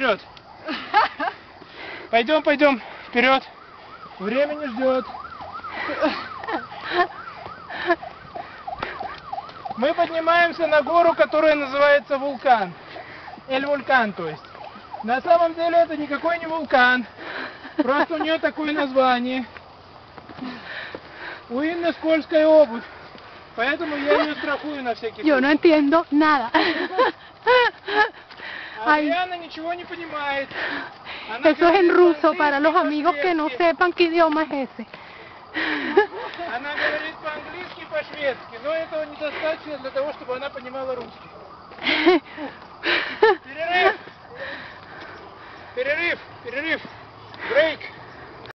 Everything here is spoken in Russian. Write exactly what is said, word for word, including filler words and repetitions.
вперед. Пойдем, пойдем, вперед. Время не ждет. Мы поднимаемся на гору, которая называется вулкан. Эль-вулкан, то есть. На самом деле это никакой не вулкан. Просто у нее такое название. У Инны скользкая обувь. Поэтому я ее страхую на всякий случай. Yo no entiendo nada. Adriana ничего не понимает. Eso es en ruso para los amigos que no sepan qué idioma es ese. Она говорит по-английски и по-шведски, но этого недостаточно для того, чтобы она понимала русский. Перерыв! Перерыв! Перерыв! Брейк!